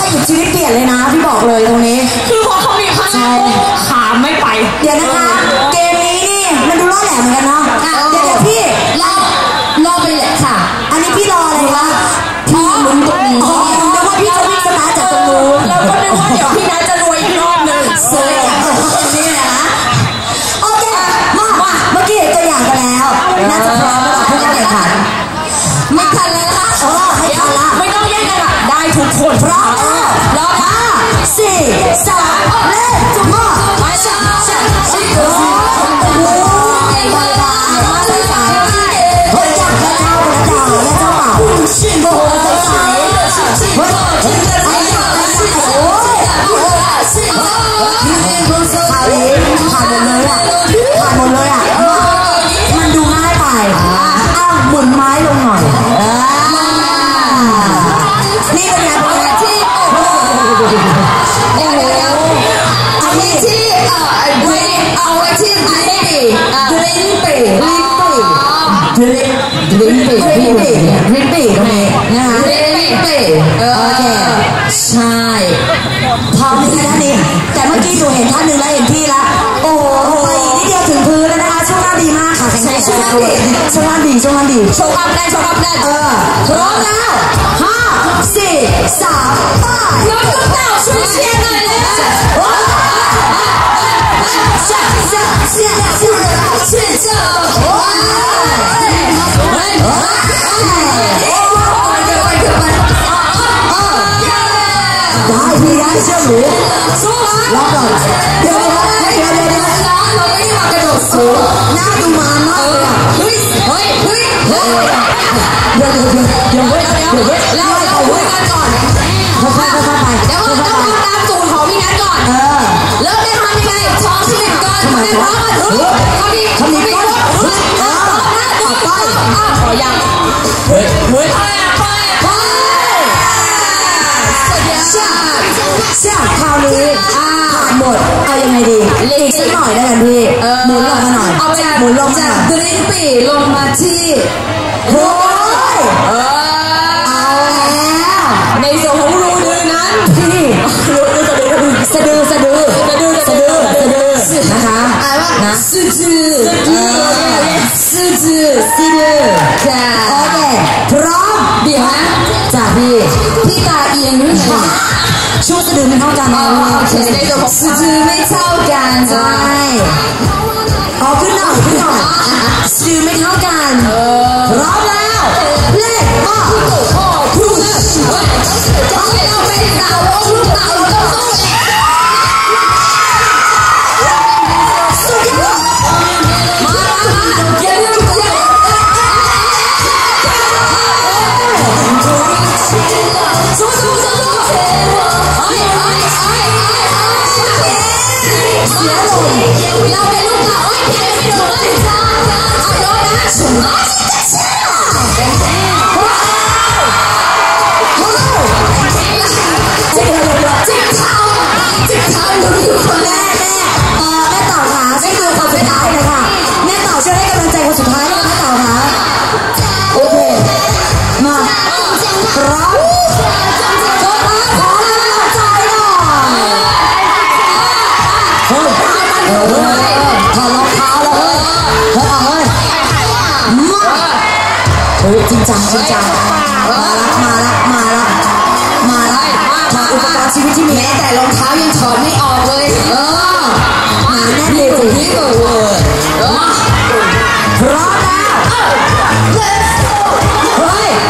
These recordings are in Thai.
หยิบชีวิตเปลี่ยนเลยนะพี่บอกเลยตรงนี้คือพอเขามีข้างขาไม่ไปเดี๋ยวนะคะเกมนี้นี่มันดูล่อแหลมเหมือนกันเนาะเดี๋ยวพี่รอไปเลยค่ะอันนี้พี่รออะไรวะพี่ลุ้นตรงนี้นึกว่าพี่จะวิ่งสตาร์ทจากตรงนู้นแล้วก็นึกว่าเดี๋ยวพี่นัทจะรวยอีกรอบนึงเซ่นี่นะโอเคมาเมื่อกี้ตัวอย่างกันแล้วน่าจะพร้อมแล้วผู้เข้าแข่งขันไม่ทันแล้วนะคะให้ทันละไม่ต้องแย่งกันละได้ทุกคนพร้อมแล้ว5 4 3เล่นจุ๊บมามันดูง่ายไปหมุนไม้ลงหน่อยนี่เป็นไงที่อันนี้ที่เอาไว้ที่ลิ้นปี่ตรงนี้นะคะโอเคใช่พร้อมที่ท่านนี้แต่เมื่อกี้หนูเห็นท่านหนึ่งแล้วเห็นพี่ละโอ้โหไปนิดเดียวถึงพื้นแล้วนะคะช่วงล่างดีมากค่ะช่วงล่างดีโชว์อัพได้พร้อมแล้ว5 4 3ไป有个岛出现了ได้เชื่อหนูรอก่อนเดี๋ยวเราไม่มากระโดดสูงหน้าดูมามากเลยเฮ้ยเราคุยกันก่อนค่อยๆไปเดี๋ยวต้องทำตามสูตรของพี่นัทก่อนเริ่มได้ทำยังไงท้องที่หนึ่งก่อนไม่พร้อมทำนี้ก่อนขอยังเฮ้ยคราวนี้หมดเอายังไงดีอีกสักหน่อยได้กันพี่หมุนลงมาหน่อยหมุนลงจากดริงปีลงมาที่โอ้ยเอาแล้วในส่วนของรูดือนั้นพี่สะดือนะคะนะซื่อค่ะโอเคพร้อมเดี๋ยวนะจ้าพี่ตาเอียงหรือไงช่วงสะดือไม่เท่ากันนะในส่วนของสะดือไม่เท่ากันใช่ขึ้นหน่อยสะดือไม่เท่ากันพร้อมแล้วเล่นมาครูต้องเราไม่ได้เราลูกเราต้องสุดยอดมาเย็นเราเป็นลูกเราแข่งไม่โดนเลยเอาโดนนะฉุนแม่เต่าขานี่คือคนสุดท้ายเลยค่ะแม่เต่าช่วยให้กำลังใจคนสุดท้ายเลยแม่เต่าขาโอเคมาพร้อมขอให้กำลังใจหน่อยถอดรองเท้าเลยจริงจังมาอุปกรณ์ชีวิตที่มีแม้แต่รองเท้ายังถอดไม่ออกเลยมาแน่นเลยนี่ก็เวิร์ดพร้อมแล้วเฮ้ย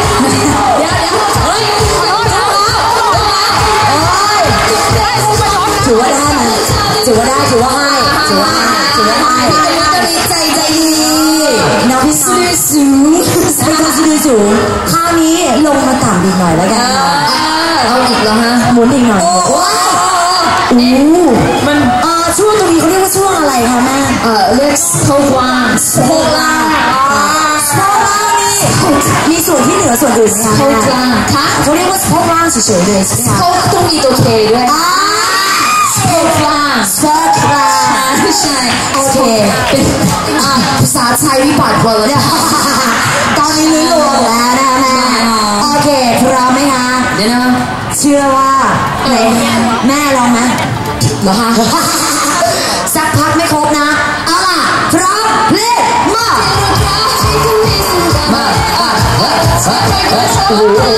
ถือว่าได้ไหมถือว่าให้จะมีใจดีน้องพี่ซื้อสูงคราวนี้ลงมาต่ำอีกหน่อยแล้วกันเอาอีกแล้วฮะหมุนอีกหน่อยมันช่วงตรงนี้เขาเรียกว่าช่วงอะไรคะแม่เรียกโซวานี่มีส่วนที่เหนือส่วนอื่นไหมคะเขาเรียกว่าโซวาเฉยๆเลยใช่ไหมเขาต้องมีตัวเคด้วยโซวาใช่โอเคภาษาไทยวิบัติหมดแล้วเนี่ยตอนนี้รู้แล้วนะแม่โอเคพร้อมไหมคะเดี๋ยวนะเชื่อว่าไหนแม่ลองไหมเหรอคะสักพักไม่ครบนะเอาล่ะพร้อมเพลงมาโอ้โห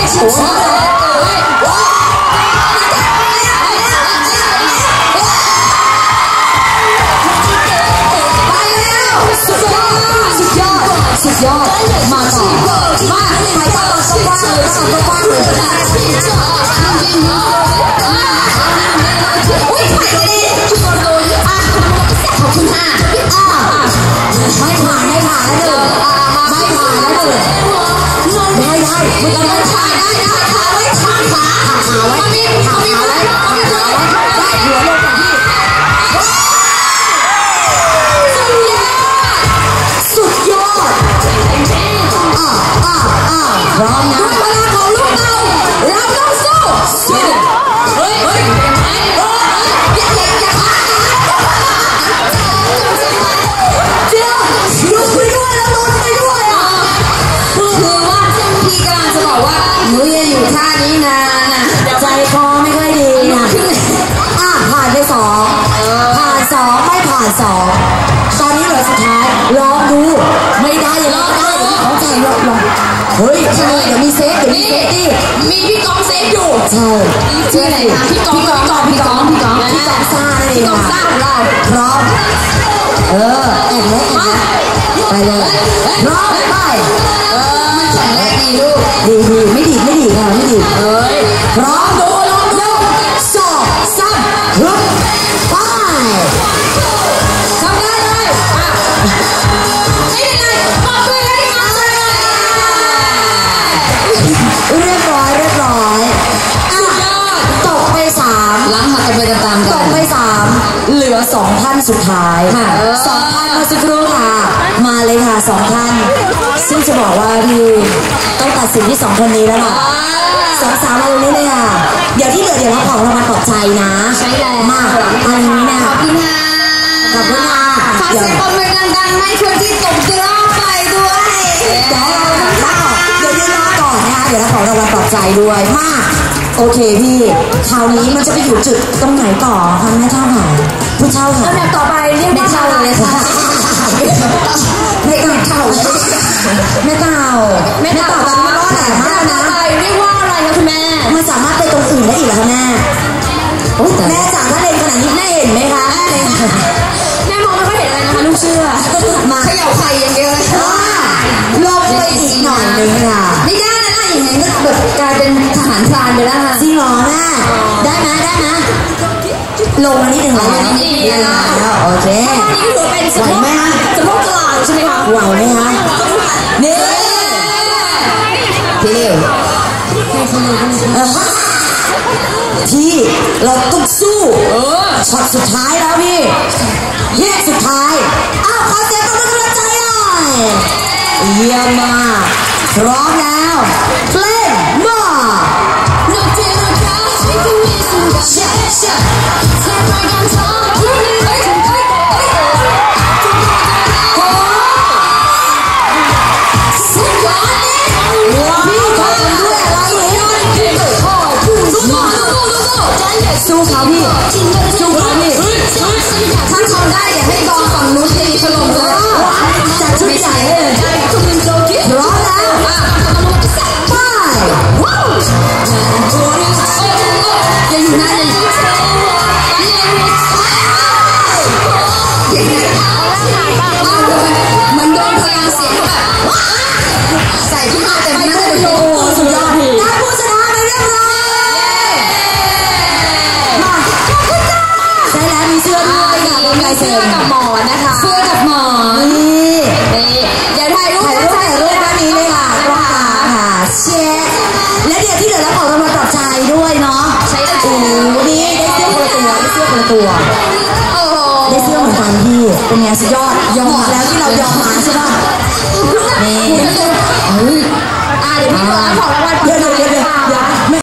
สุดยอดมาต่อมาไปต่อก็ว่างเลยก็ว่างเลยอุ้ยไปเลยขอบคุณค่ะไม่ผ่านแล้วหนึ่งไม่ผ่านแล้วหนึ่งได้มึงก็ได้ขาไว้ขาไว้ได้หัวลงกับพี่สุดยอดพร้อมนะด้วยพลังของลูกเต่าเราต้องสู้เฮ้ยอย่าเดี๋ยวลุกไปด้วยแล้วลุกไปด้วยอ่ะคือว่าพี่กำลังจะบอกว่าหนูยังอยู่ท่านี้นานนะใจคอไม่ค่อยดีนะผ่านไป2ผ่าน2ไม่ผ่าน2ตอนนี้เหลือสุดท้ายลองดูไม่ได้อย่าลองได้เขาใจลองเฮ้ยทำไมเดี๋ยวมีเซฟดิมีพี่กองเซฟอยู่ใช่ชื่ออะไรคะพี่กองซ่าเลยพี่กองซ่าของเราพร้อมแอนเลยไปเลยพร้อมไปมันแข็งแรงดีลูกดีไม่ดีค่ะไม่ดีพร้อมดูลองดู2 3ฮึบไปทำได้เลยไม่เป็นไรปอบมือให้น้องเลยเรียบร้อยตกไป3ล้างหักกันไปตามๆกันตกไป3เหลือ2ท่านสุดท้ายค่ะ2ท่านมาสักครู่ค่ะมาเลยค่ะ2ท่านซึ่งจะบอกว่าพี่ต้องตัดสินที่2คนนี้แล้วล่ะ2 สาวมาตรงนี้เลยค่ะเดี๋ยวที่เหลือเดี๋ยวเราของรางวัลปลอบใจนะใช่แล้วมาอันนี้นะขอบคุณค่ะขอเสียงปรบมือดังๆให้คนที่ตกรอบไปด้วยเดี๋ยวยืนรอก่อนนะคะเดี๋ยวเราของรางวัลปลอบใจด้วยมาโอเคพี่คราวนี้มันจะไปอยู่จุดตรงไหนต่อคะแม่เท่าค่ะผู้เช่าค่ะลำดับต่อไปเรียกว่าเช่าเลยค่ะไม่เช่าแม่เต่ามันรอดแหลมมากนะเรียกว่าอะไรนะคุณแม่มันสามารถไปตรงอื่นได้อีกเหรอคะแม่แม่จ๋าถ้าเล่นขนาดนี้แม่เห็นไหมคะแม่มองไม่ค่อยเห็นอะไรนะคะลูกเชื่อมาเขย่าไข่อย่างเดียวเลยลงไปอีกหน่อยนึงค่ะไม่ได้นะอย่างนี้ก็แบบกลายเป็นทหารพรานไปแล้วค่ะจริงเหรอแม่ได้ไหมลงมานิดหนึ่งแล้วโอเคนี่ก็ถือเป็นสมองไหมคะสมองกลางใช่ไหมคะไหวไหมคะนี่พี่พี่เราต้องสู้ช็อตสุดท้ายแล้วพี่แยกสุดท้ายขอเสียงปรบมือกำลังใจหน่อยเยี่ยมมากพร้อมแล้วเพลงมาสู้เขาพี่ถ้าทำได้อย่าให้กองฝั่งนู้นตีถล่มเลยจัดชุดใหญ่เลยพร้อมแล้วไปอย่าอยู่นะมันโดนพลังเสียงแบบใส่ขึ้นมาแต่ไม่ได้โยสุดยอดได้ผู้ชนะไปเรียบร้อยใช่แล้วมีเสื้อด้วยค่ะมีเสื้อกับหมอนนะคะเสื้อกับหมอนนี่เดี๋ยวถ่ายรูปด้านนี้เลยค่ะกล้องตาค่ะเช็คและเดี๋ยวที่เหลือแล้วของรางวัลปลอบใจด้วยเนาะใช่โอ้นี่ได้เสื้อคนละตัวได้เสื้อเหมือนกันพี่เป็นไงสุดยอดยอมแล้วที่เรายอมมาใช่ป่ะนี่เดี๋ยวพี่ขอของรางวัลปลอบใจ